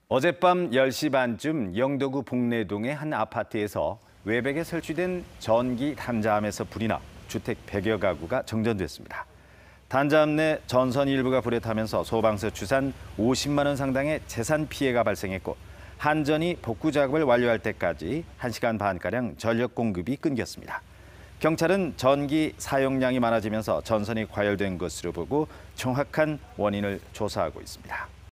어젯밤 10시 반쯤 영도구 복내동의 한 아파트에서 외벽에 설치된 전기 단자함에서 불이 나 주택 100여 가구가 정전됐습니다. 단자함 내 전선 일부가 불에 타면서 소방서 추산 50만 원 상당의 재산 피해가 발생했고 한전이 복구 작업을 완료할 때까지 1시간 반가량 전력 공급이 끊겼습니다. 경찰은 전기 사용량이 많아지면서 전선이 과열된 것으로 보고 정확한 원인을 조사하고 있습니다.